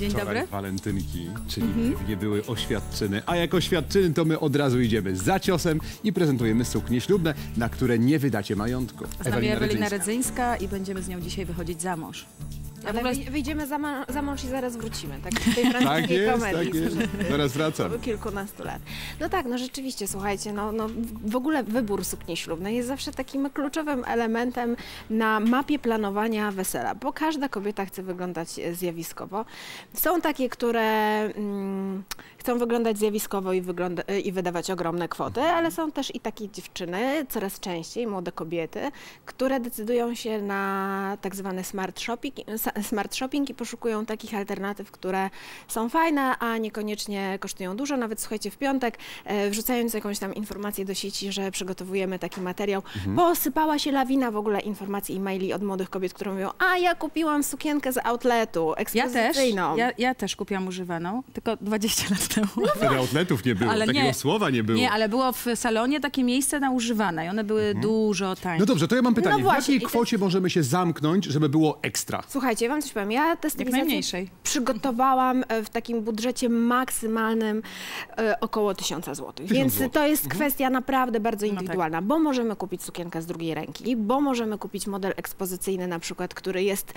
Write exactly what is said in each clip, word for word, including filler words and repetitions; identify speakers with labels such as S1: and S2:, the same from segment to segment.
S1: Dzień
S2: Wczoraj
S1: dobry.
S2: walentynki, czyli
S1: Mhm.
S2: nie były oświadczyny, a jak oświadczyny, to my od razu idziemy za ciosem i prezentujemy suknie ślubne, na które nie wydacie majątku.
S1: Z nami Ewelina Rydzyńska i będziemy z nią dzisiaj wychodzić za mąż. Ja
S3: Ale
S1: ogóle...
S3: wyjdziemy za, ma za mąż i zaraz wrócimy, tak? W tej
S2: Tak
S3: francuskiej
S2: jest,
S3: komedii.
S2: tak jest. Zaraz wracam.
S3: Kilkunastu lat. No tak, no rzeczywiście, słuchajcie, no, no w ogóle wybór sukni ślubnej jest zawsze takim kluczowym elementem na mapie planowania wesela, bo każda kobieta chce wyglądać zjawiskowo. Są takie, które mm, chcą wyglądać zjawiskowo i, wygląda i wydawać ogromne kwoty, ale są też i takie dziewczyny, coraz częściej młode kobiety, które decydują się na tak zwany smart shopping, smart shopping i poszukują takich alternatyw, które są fajne, a niekoniecznie kosztują dużo. Nawet słuchajcie, w piątek e, wrzucając jakąś tam informację do sieci, że przygotowujemy taki materiał, mhm. posypała się lawina w ogóle informacji, e-maili od młodych kobiet, które mówią, a ja kupiłam sukienkę z outletu ekspozycyjną.
S1: Ja też, ja, ja też kupiłam używaną, tylko dwadzieścia lat temu.
S2: No wtedy outletów nie było, ale takiego nie, słowa nie było.
S1: Nie, ale było w salonie takie miejsce na używane i one były mhm. dużo tańsze.
S2: No dobrze, to ja mam pytanie,
S3: no właśnie,
S2: w jakiej kwocie te... możemy się zamknąć, żeby było ekstra?
S3: Słuchajcie, wam coś powiem, ja tę stylizację przygotowałam w takim budżecie maksymalnym e, około tysiąca złotych, więc złotych. To jest mhm. kwestia naprawdę bardzo indywidualna, no tak. bo możemy kupić sukienkę z drugiej ręki, bo możemy kupić model ekspozycyjny na przykład, który jest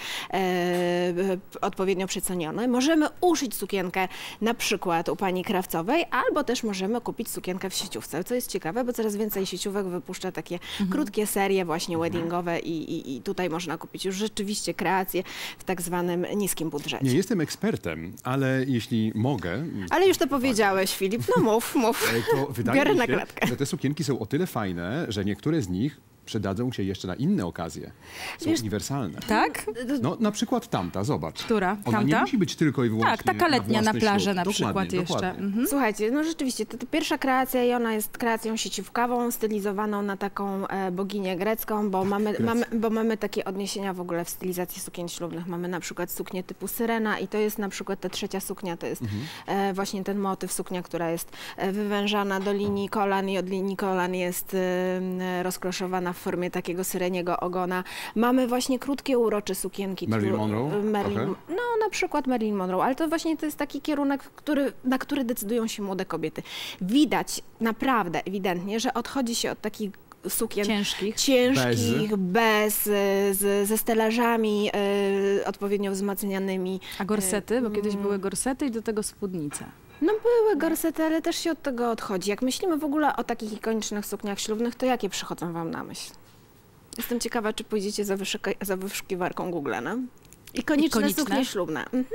S3: e, odpowiednio przeceniony, możemy uszyć sukienkę na przykład u pani krawcowej, albo też możemy kupić sukienkę w sieciówce, co jest ciekawe, bo coraz więcej sieciówek wypuszcza takie mhm. krótkie serie właśnie weddingowe i, i, i tutaj można kupić już rzeczywiście kreacje w tak zwanym niskim budżecie.
S2: Nie jestem ekspertem, ale jeśli mogę...
S3: Ale już to powiedziałeś, Filip, no mów, mów.
S2: To wydaje
S3: Biorę
S2: mi
S3: na
S2: się,
S3: klatkę.
S2: że te sukienki są o tyle fajne, że niektóre z nich przydadzą się jeszcze na inne okazje. Są Wiesz, uniwersalne.
S1: Tak?
S2: No na przykład tamta, zobacz.
S1: Która?
S2: Ona
S1: tamta?
S2: nie musi być tylko i wyłącznie
S1: Tak, taka letnia na, na plaży
S2: ślub.
S1: na przykład
S2: dokładnie,
S1: jeszcze.
S2: Dokładnie.
S1: Mhm.
S3: Słuchajcie, no rzeczywiście, to, to pierwsza kreacja i ona jest kreacją sieciówkową, stylizowaną na taką e, boginię grecką, bo mamy, mamy, bo mamy takie odniesienia w ogóle w stylizacji sukien ślubnych. Mamy na przykład suknię typu syrena i to jest na przykład ta trzecia suknia, to jest mhm. e, właśnie ten motyw, suknia, która jest e, wywężana do linii kolan i od linii kolan jest e, rozkloszowana w formie takiego syreniego ogona. Mamy właśnie krótkie, urocze sukienki.
S2: Marilyn Monroe?
S3: Marilyn, no na przykład Marilyn Monroe, ale to właśnie to jest taki kierunek, który, na który decydują się młode kobiety. Widać naprawdę ewidentnie, że odchodzi się od takich sukien
S1: ciężkich,
S3: ciężkich bez, z, ze stelażami e, odpowiednio wzmacnianymi.
S1: A gorsety? Bo kiedyś były gorsety i do tego spódnice.
S3: No były gorsety, ale też się od tego odchodzi. Jak myślimy w ogóle o takich ikonicznych sukniach ślubnych, to jakie przychodzą wam na myśl? Jestem ciekawa, czy pójdziecie za, za wyszukiwarką Google, no? Ikoniczne, Ikoniczne suknie ślubne. Mhm.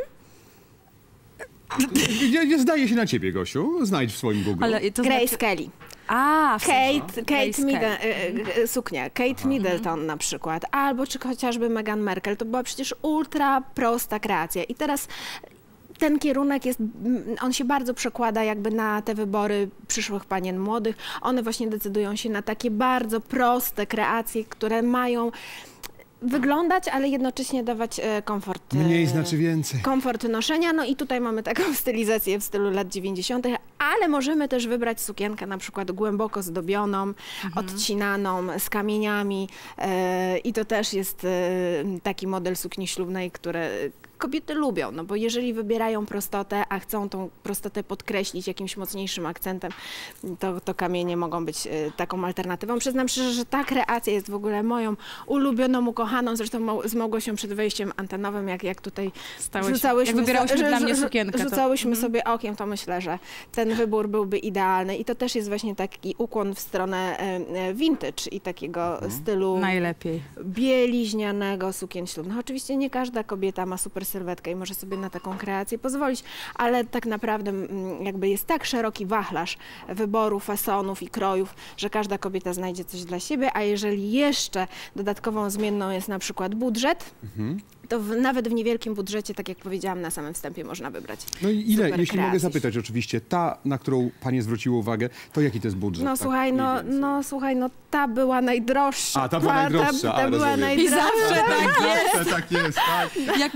S2: Nie, nie zdaje się na ciebie, Gosiu. Znajdź w swoim Google.
S3: Ale to Grace znaczy... Kelly.
S1: A, w
S3: Kate, Kate Middleton, suknia, Kate Aha. Middleton na przykład, albo czy chociażby Meghan Markle. To była przecież ultra prosta kreacja. I teraz ten kierunek jest, on się bardzo przekłada jakby na te wybory przyszłych panien młodych. One właśnie decydują się na takie bardzo proste kreacje, które mają wyglądać, ale jednocześnie dawać e, komfort.
S2: Mniej znaczy więcej.
S3: Komfort noszenia. No i tutaj mamy taką stylizację w stylu lat dziewięćdziesiątych, ale możemy też wybrać sukienkę na przykład głęboko zdobioną, mhm. odcinaną, z kamieniami e, i to też jest e, taki model sukni ślubnej, które kobiety lubią, no bo jeżeli wybierają prostotę, a chcą tą prostotę podkreślić jakimś mocniejszym akcentem, to, to kamienie mogą być y, taką alternatywą. Przyznam szczerze, że ta kreacja jest w ogóle moją ulubioną, ukochaną, zresztą z Małgosią przed wejściem antenowym, jak, jak tutaj
S1: Stałeś,
S3: rzucałyśmy,
S1: jak wybierałyśmy
S3: so,
S1: dla mnie sukienkę.
S3: Rzucałyśmy
S1: to...
S3: sobie okiem, to myślę, że ten wybór byłby idealny i to też jest właśnie taki ukłon w stronę y, vintage i takiego mhm. stylu
S1: najlepiej
S3: bieliźnianego sukien ślubnych. Oczywiście nie każda kobieta ma super sylwetkę i może sobie na taką kreację pozwolić, ale tak naprawdę jakby jest tak szeroki wachlarz wyboru, fasonów i krojów, że każda kobieta znajdzie coś dla siebie, a jeżeli jeszcze dodatkową zmienną jest na przykład budżet, mhm. to w, nawet w niewielkim budżecie, tak jak powiedziałam na samym wstępie, można wybrać.
S2: No i ile, jeśli
S3: kreacje.
S2: mogę zapytać oczywiście, ta, na którą panie zwróciły uwagę, to jaki to jest budżet?
S3: No
S2: tak
S3: słuchaj, no, no słuchaj, no ta była najdroższa.
S2: A, ta była najdroższa.
S3: Ta, ta
S2: A,
S3: była najdroższa.
S1: I zawsze tak jest.
S2: tak jest, tak.
S1: Jak mówimy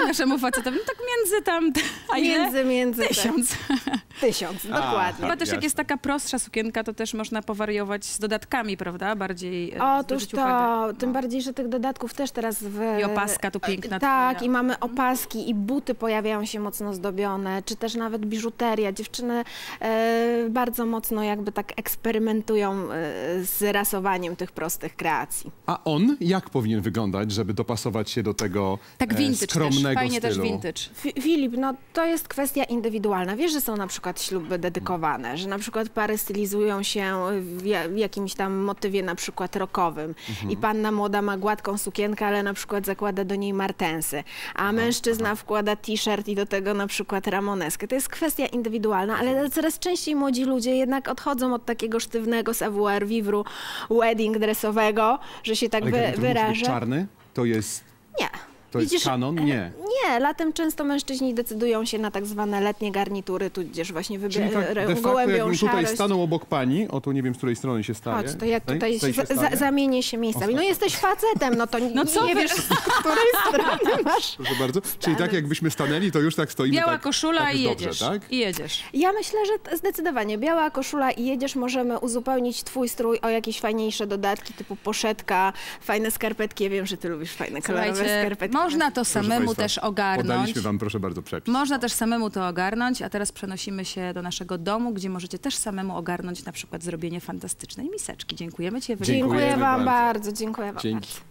S1: naszemu facetowi? No tak między tam, a ile?
S3: Między, między. tak.
S1: Tysiąc.
S3: Tysiąc, dokładnie.
S1: Chyba też jak
S2: jasne.
S1: jest taka prostsza sukienka, to też można powariować z dodatkami, prawda? Bardziej e,
S3: Otóż
S1: zwrócić
S3: to,
S1: uwagę.
S3: tym bardziej, że tych dodatków też teraz w...
S1: I opaska tu piękna.
S3: Tak,
S1: twoja.
S3: i mamy opaski, i buty pojawiają się mocno zdobione, czy też nawet biżuteria. Dziewczyny e, bardzo mocno jakby tak eksperymentują e, z rasowaniem tych prostych kreacji.
S2: A on jak powinien wyglądać, żeby dopasować się do tego
S1: Tak
S2: e,
S1: vintage też,
S2: skromnego
S1: fajnie
S2: stylu?
S1: też vintage.
S3: Fi- Filip, no to jest kwestia indywidualna. Wiesz, że są na przykład śluby dedykowane, że na przykład pary stylizują się w, ja- w jakimś tam motywie na przykład rockowym i panna młoda ma gładką sukienkę, ale na przykład zakłada do niej martensy, a mężczyzna wkłada t-shirt i do tego na przykład ramoneskę. To jest kwestia indywidualna, ale coraz częściej młodzi ludzie jednak odchodzą od takiego sztywnego savoir vivre wedding dressowego, że się tak
S2: Ale
S3: wy-
S2: jak to musi być
S3: wyrażę.
S2: czarny? To jest,
S3: Nie.
S2: to jest
S3: Widzisz,
S2: kanon? Nie.
S3: Nie, latem często mężczyźni decydują się na tak zwane letnie garnitury, tudzież właśnie
S2: Czyli tak de
S3: wybierają
S2: facto
S3: gołębią
S2: jakbym tutaj
S3: szarość.
S2: stanął obok pani, o tu nie wiem, z której strony się staje.
S3: Chodź, to ja
S2: Tej?
S3: tutaj
S2: Z tej
S3: się
S2: się
S3: za,
S2: staję?
S3: zamienię się miejscami. No jesteś facetem, no to
S1: No co
S3: nie
S1: wy?
S3: wiesz, z której strony masz.
S2: Proszę bardzo. Czyli tak jakbyśmy stanęli, to już tak stoimy.
S1: Biała
S2: tak,
S1: koszula
S2: tak
S1: i
S2: jest
S1: jedziesz.
S2: Dobrze, tak?
S1: I jedziesz.
S3: Ja myślę, że t- zdecydowanie biała koszula i jedziesz, możemy uzupełnić twój strój o jakieś fajniejsze dodatki typu poszetka, fajne skarpetki. Ja wiem, że ty lubisz fajne kolorowe
S1: Słuchajcie,
S3: skarpetki.
S1: można to
S2: Proszę
S1: samemu
S2: państwa,
S1: też ogarnąć.
S2: Podaliśmy wam, proszę bardzo, przepis.
S1: Można też samemu to ogarnąć, a teraz przenosimy się do naszego domu, gdzie możecie też samemu ogarnąć na przykład zrobienie fantastycznej miseczki. Dziękujemy Ci, Ewelino.
S3: Dziękuję
S2: Dziękujemy
S3: wam
S2: bardzo.
S3: bardzo, dziękuję wam
S2: Dzięki.
S3: bardzo.